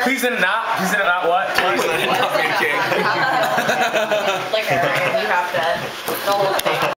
Please and not. Please and not what? Please let it not be a king. Liquor, right? You have to. The whole thing.